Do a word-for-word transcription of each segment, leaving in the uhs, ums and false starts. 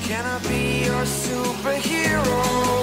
Can I be your superhero?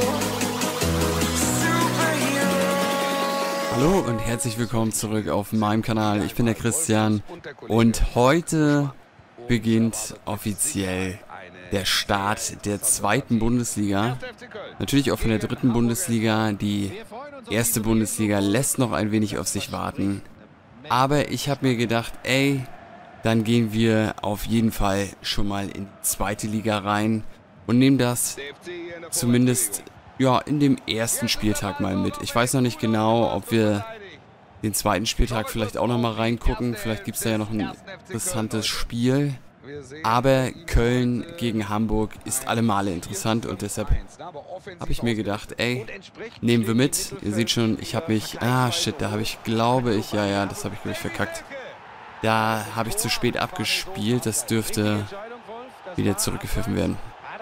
Superhero. Hallo und herzlich willkommen zurück auf meinem Kanal. Ich bin der Christian und heute beginnt offiziell der Start der zweiten Bundesliga. Natürlich auch von der dritten Bundesliga. Die erste Bundesliga lässt noch ein wenig auf sich warten. Aber ich habe mir gedacht, ey, dann gehen wir auf jeden Fall schon mal in die zweite Liga rein und nehmen das zumindest ja in dem ersten Spieltag mal mit. Ich weiß noch nicht genau, ob wir den zweiten Spieltag vielleicht auch noch mal reingucken. Vielleicht gibt es da ja noch ein interessantes Spiel. Aber Köln gegen Hamburg ist alle Male interessant und deshalb habe ich mir gedacht, ey, nehmen wir mit. Ihr seht schon, ich habe mich, ah shit, da habe ich, glaube ich, ja, ja, das habe ich, glaube ich, verkackt. Da habe ich zu spät abgespielt, das dürfte wieder zurückgepfiffen werden.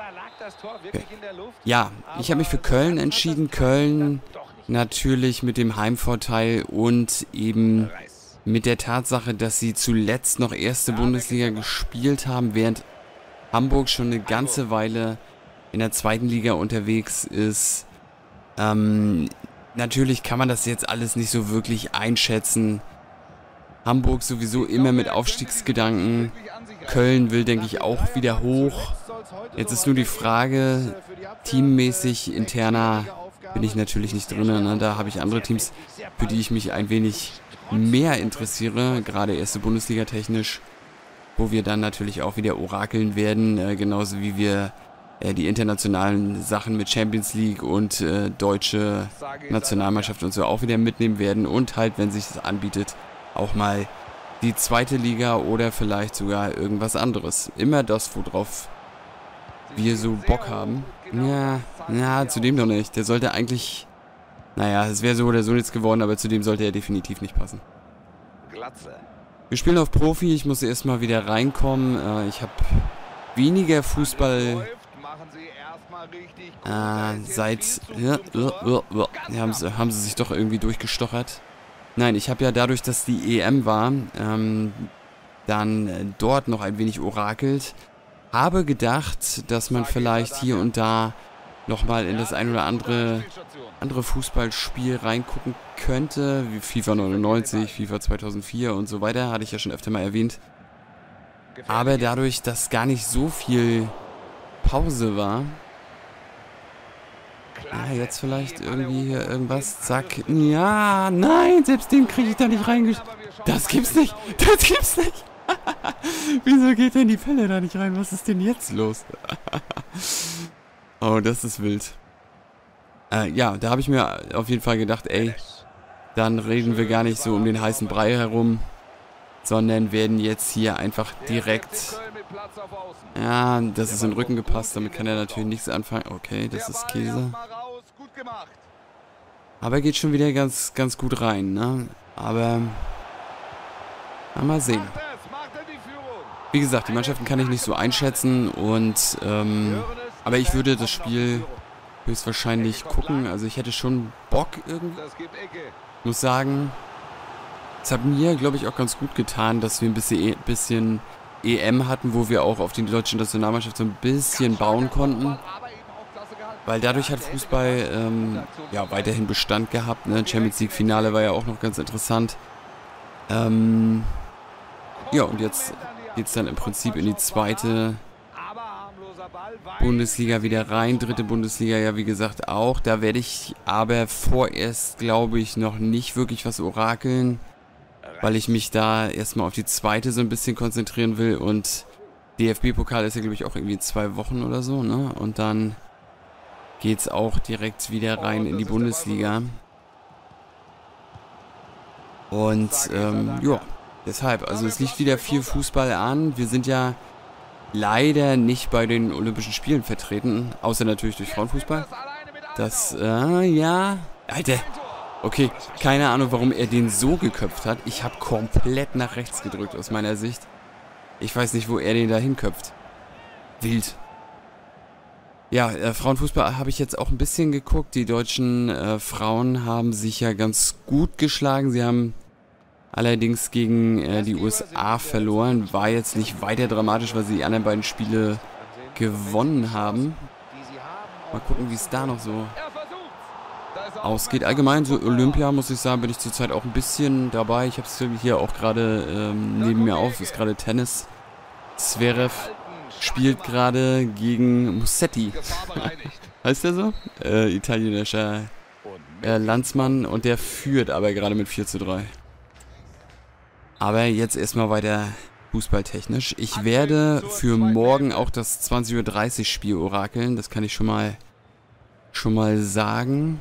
Okay. Ja, ich habe mich für Köln entschieden. Köln natürlich mit dem Heimvorteil und eben mit der Tatsache, dass sie zuletzt noch erste Bundesliga gespielt haben, während Hamburg schon eine ganze Weile in der zweiten Liga unterwegs ist. Ähm, natürlich kann man das jetzt alles nicht so wirklich einschätzen. Hamburg sowieso immer mit Aufstiegsgedanken. Köln will, denke ich, auch wieder hoch. Jetzt ist nur die Frage, teammäßig, interner bin ich natürlich nicht drin. Ne? Da habe ich andere Teams, für die ich mich ein wenig mehr interessiere, gerade erste Bundesliga technisch, wo wir dann natürlich auch wieder orakeln werden, äh, genauso wie wir äh, die internationalen Sachen mit Champions League und äh, deutsche Nationalmannschaft und so auch wieder mitnehmen werden und halt, wenn sich das anbietet, auch mal die zweite Liga oder vielleicht sogar irgendwas anderes. Immer das, worauf wir so Bock haben. Ja, ja, zudem doch nicht. Der sollte eigentlich... Naja, es wäre so oder so nichts geworden, aber zudem sollte er definitiv nicht passen. Wir spielen auf Profi, ich muss erstmal wieder reinkommen. Äh, ich habe weniger Fußball äh, seit... Ja, ja, ja, haben, sie, haben sie sich doch irgendwie durchgestochert. Nein, ich habe ja dadurch, dass die E M war, ähm, dann äh, dort noch ein wenig orakelt. Habe gedacht, dass man vielleicht hier und da nochmal in das ein oder andere andere Fußballspiel reingucken könnte, wie FIFA neunundneunzig, FIFA zweitausendvier und so weiter, hatte ich ja schon öfter mal erwähnt. Aber dadurch, dass gar nicht so viel Pause war, ja, jetzt vielleicht irgendwie hier irgendwas, zack, ja, nein, selbst den kriege ich da nicht reingesch... Das gibt's nicht, das gibt's nicht. Wieso geht denn die Pelle da nicht rein? Was ist denn jetzt los? Oh, das ist wild. Äh, ja, da habe ich mir auf jeden Fall gedacht, ey, dann reden wir gar nicht so um den heißen Brei herum, sondern werden jetzt hier einfach direkt... Ja, das ist in den Rücken gepasst, damit kann er natürlich nichts anfangen. Okay, das ist Käse. Aber er geht schon wieder ganz, ganz gut rein, ne? Aber... Mal sehen. Wie gesagt, die Mannschaften kann ich nicht so einschätzen und... Ähm, aber ich würde das Spiel höchstwahrscheinlich gucken. Also ich hätte schon Bock irgendwie. Ich muss sagen, es hat mir, glaube ich, auch ganz gut getan, dass wir ein bisschen, e bisschen E M hatten, wo wir auch auf die deutsche Nationalmannschaft so ein bisschen bauen konnten. Weil dadurch hat Fußball ähm, ja, weiterhin Bestand gehabt. Ne? Champions League Finale war ja auch noch ganz interessant. Ähm, ja, und jetzt geht es dann im Prinzip in die zweite Bundesliga wieder rein, dritte Bundesliga ja wie gesagt auch. Da werde ich aber vorerst, glaube ich, noch nicht wirklich was orakeln, weil ich mich da erstmal auf die zweite so ein bisschen konzentrieren will und D F B-Pokal ist ja, glaube ich, auch irgendwie zwei Wochen oder so, ne? Und dann geht's auch direkt wieder rein in die Bundesliga. Und, ähm, ja, deshalb, also es liegt wieder viel Fußball an. Wir sind ja leider nicht bei den Olympischen Spielen vertreten, außer natürlich durch Frauenfußball. Das, äh, ja, Alter, okay, keine Ahnung, warum er den so geköpft hat. Ich habe komplett nach rechts gedrückt aus meiner Sicht. Ich weiß nicht, wo er den da hinköpft. Wild. Ja, äh, Frauenfußball habe ich jetzt auch ein bisschen geguckt. Die deutschen äh, Frauen haben sich ja ganz gut geschlagen. Sie haben allerdings gegen äh, die U S A verloren. War jetzt nicht weiter dramatisch, weil sie die anderen beiden Spiele gewonnen haben. Mal gucken, wie es da noch so ausgeht. Allgemein, so Olympia, muss ich sagen, bin ich zurzeit auch ein bisschen dabei. Ich habe es hier auch gerade ähm, neben mir auf. Ist gerade Tennis. Zverev spielt gerade gegen Musetti. Heißt der so? Äh, italienischer äh, Landsmann. Und der führt aber gerade mit vier zu drei. Aber jetzt erstmal weiter fußballtechnisch. Ich werde für morgen auch das zwanzig Uhr dreißig Spiel orakeln. Das kann ich schon mal, schon mal sagen.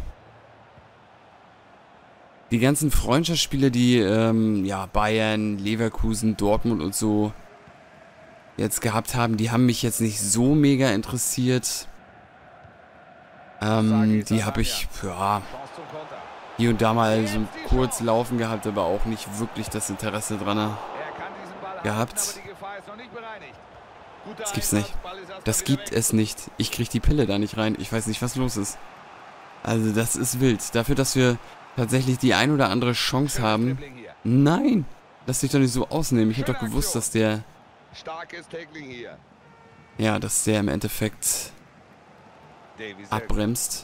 Die ganzen Freundschaftsspiele, die ähm, ja, Bayern, Leverkusen, Dortmund und so jetzt gehabt haben, die haben mich jetzt nicht so mega interessiert. Ähm, die habe ich, ja, hier und da mal so kurz laufen gehabt, aber auch nicht wirklich das Interesse dran gehabt. Das gibt's nicht. Das gibt es nicht. Ich krieg die Pille da nicht rein. Ich weiß nicht, was los ist. Also das ist wild. Dafür, dass wir tatsächlich die ein oder andere Chance haben. Nein! Lass dich doch nicht so ausnehmen. Ich habe doch gewusst, dass der... Ja, dass der im Endeffekt abbremst.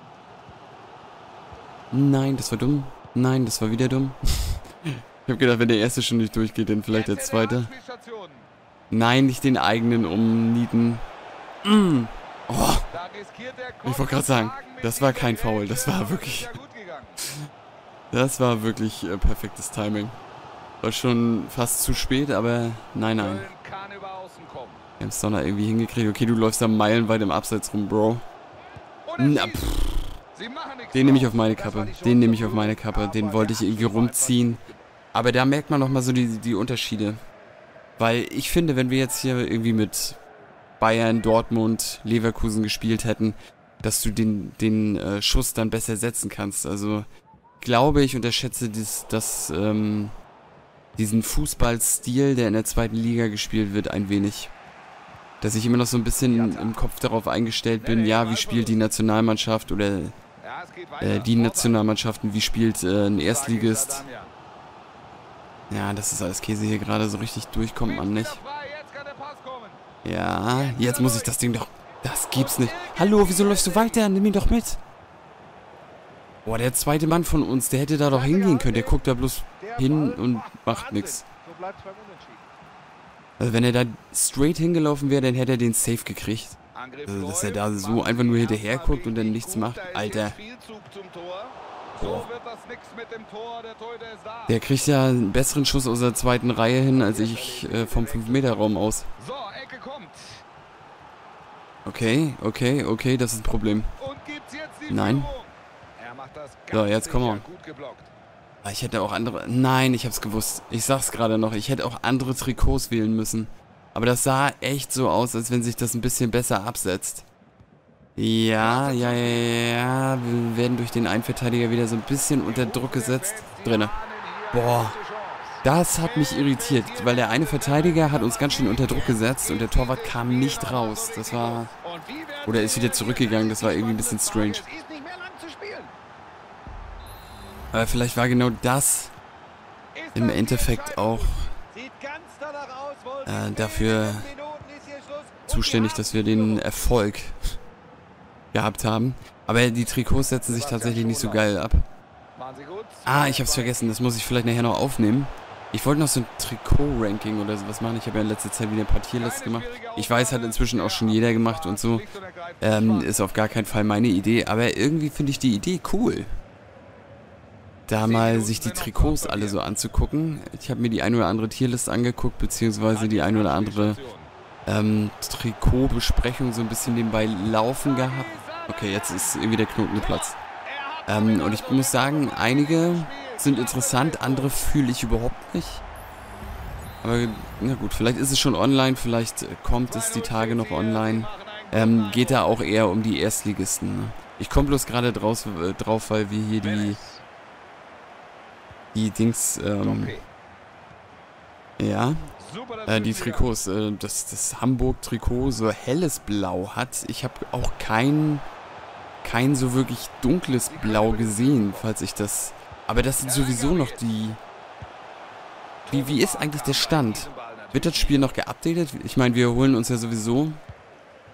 Nein, das war dumm. Nein, das war wieder dumm. Ich habe gedacht, wenn der erste schon nicht durchgeht, dann vielleicht der zweite. Nein, nicht den eigenen umnieten. Mm. Oh. Ich wollte gerade sagen, das war kein Foul. Das war wirklich... Das war wirklich äh, perfektes Timing. War schon fast zu spät, aber nein, nein. Wir haben es doch noch irgendwie hingekriegt. Okay, du läufst da meilenweit im Abseits rum, Bro. Na, den nehme ich auf meine Kappe. Den nehme ich auf meine Kappe. Den wollte ich irgendwie rumziehen. Aber da merkt man nochmal so die, die Unterschiede. Weil ich finde, wenn wir jetzt hier irgendwie mit Bayern, Dortmund, Leverkusen gespielt hätten, dass du den, den äh, Schuss dann besser setzen kannst. Also glaube ich, unterschätze dies, das, ähm, diesen Fußballstil, der in der zweiten Liga gespielt wird, ein wenig. Dass ich immer noch so ein bisschen im Kopf darauf eingestellt bin, ja, wie spielt die Nationalmannschaft oder äh, die Nationalmannschaften, wie spielt äh, ein Erstligist. Ja, das ist alles Käse hier gerade, so richtig durchkommt man nicht. Ja, jetzt muss ich das Ding doch... Das gibt's nicht. Hallo, wieso läufst du weiter? Nimm ihn doch mit. Boah, der zweite Mann von uns, der hätte da doch hingehen können. Der guckt da bloß hin und macht nichts. Also wenn er da straight hingelaufen wäre, dann hätte er den safe gekriegt. Also, dass er da so einfach nur hinterher guckt und dann nichts macht. Alter. Boah. Der kriegt ja einen besseren Schuss aus der zweiten Reihe hin, als ich äh, vom fünf Meter Raum aus. Okay, okay, okay, das ist ein Problem. Nein. So, jetzt komm on. Ich hätte auch andere... Nein, ich hab's gewusst. Ich sag's gerade noch, ich hätte auch andere Trikots wählen müssen. Aber das sah echt so aus, als wenn sich das ein bisschen besser absetzt. Ja, ja, ja, ja. Wir werden durch den einen Verteidiger wieder so ein bisschen unter Druck gesetzt. Drinne. Boah. Das hat mich irritiert, weil der eine Verteidiger hat uns ganz schön unter Druck gesetzt und der Torwart kam nicht raus. Das war... Oder ist wieder zurückgegangen, das war irgendwie ein bisschen strange. Aber vielleicht war genau das im Endeffekt auch äh, dafür zuständig, dass wir den Erfolg gehabt haben. Aber die Trikots setzen sich tatsächlich nicht so geil ab. Ah, ich hab's vergessen, das muss ich vielleicht nachher noch aufnehmen. Ich wollte noch so ein Trikot-Ranking oder sowas machen. Ich habe ja in letzter Zeit wieder ein paar Tierlists gemacht. Ich weiß, hat inzwischen auch schon jeder gemacht und so. Ähm, ist auf gar keinen Fall meine Idee. Aber irgendwie finde ich die Idee cool. Da mal sich die Trikots alle so anzugucken. Ich habe mir die ein oder andere Tierlist angeguckt, beziehungsweise die ein oder andere ähm, Trikotbesprechung so ein bisschen nebenbei laufen gehabt. Okay, jetzt ist irgendwie der Knoten geplatzt. Ähm, und ich muss sagen, einige sind interessant, andere fühle ich überhaupt nicht. Aber na gut, vielleicht ist es schon online, vielleicht kommt es die Tage noch online. Ähm, geht da auch eher um die Erstligisten. Ne? Ich komme bloß gerade draus, äh, drauf, weil wir hier die die Dings, ähm, ja, äh, die Trikots, äh, das, das Hamburg-Trikot so helles Blau hat. Ich habe auch kein, kein so wirklich dunkles Blau gesehen, falls ich das... Aber das sind sowieso noch die... Wie, wie ist eigentlich der Stand? Wird das Spiel noch geupdatet? Ich meine, wir holen uns ja sowieso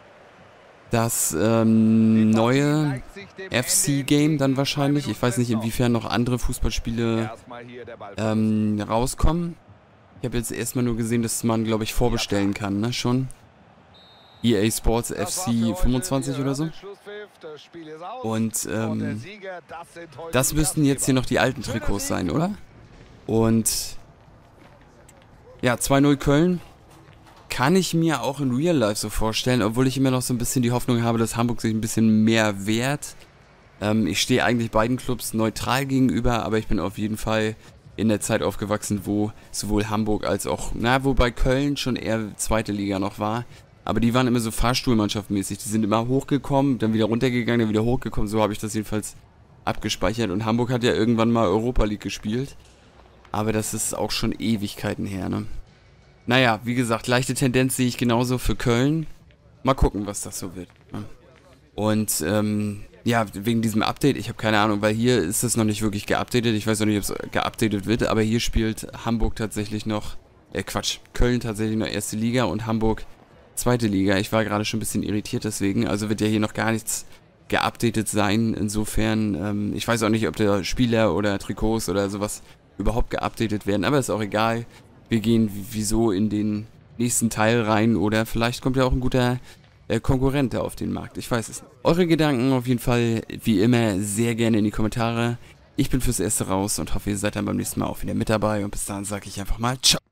das ähm, neue F C-Game dann wahrscheinlich. Ich weiß nicht, inwiefern noch andere Fußballspiele ähm, rauskommen. Ich habe jetzt erstmal nur gesehen, dass man, glaube ich, vorbestellen kann, ne, schon. E A Sports F C fünfundzwanzig oder so. Und ähm, das müssten jetzt hier noch die alten Trikots sein, oder? Und ja, zwei null Köln kann ich mir auch in Real Life so vorstellen, obwohl ich immer noch so ein bisschen die Hoffnung habe, dass Hamburg sich ein bisschen mehr wehrt. Ähm, ich stehe eigentlich beiden Clubs neutral gegenüber, aber ich bin auf jeden Fall in der Zeit aufgewachsen, wo sowohl Hamburg als auch, na, wobei Köln schon eher zweite Liga noch war. Aber die waren immer so Fahrstuhlmannschaftsmäßig. Die sind immer hochgekommen, dann wieder runtergegangen, dann wieder hochgekommen. So habe ich das jedenfalls abgespeichert. Und Hamburg hat ja irgendwann mal Europa League gespielt. Aber das ist auch schon Ewigkeiten her, ne? Naja, wie gesagt, leichte Tendenz sehe ich genauso für Köln. Mal gucken, was das so wird. Ne? Und, ähm, ja, wegen diesem Update, ich habe keine Ahnung, weil hier ist es noch nicht wirklich geupdatet. Ich weiß noch nicht, ob es geupdatet wird, aber hier spielt Hamburg tatsächlich noch, äh, Quatsch, Köln tatsächlich noch erste Liga und Hamburg zweite Liga. Ich war gerade schon ein bisschen irritiert deswegen. Also wird ja hier noch gar nichts geupdatet sein. Insofern, ähm, ich weiß auch nicht, ob der Spieler oder Trikots oder sowas überhaupt geupdatet werden. Aber ist auch egal. Wir gehen wieso in den nächsten Teil rein. Oder vielleicht kommt ja auch ein guter äh, Konkurrent da auf den Markt. Ich weiß es nicht. Eure Gedanken auf jeden Fall, wie immer, sehr gerne in die Kommentare. Ich bin fürs Erste raus und hoffe, ihr seid dann beim nächsten Mal auch wieder mit dabei. Und bis dahin sage ich einfach mal ciao.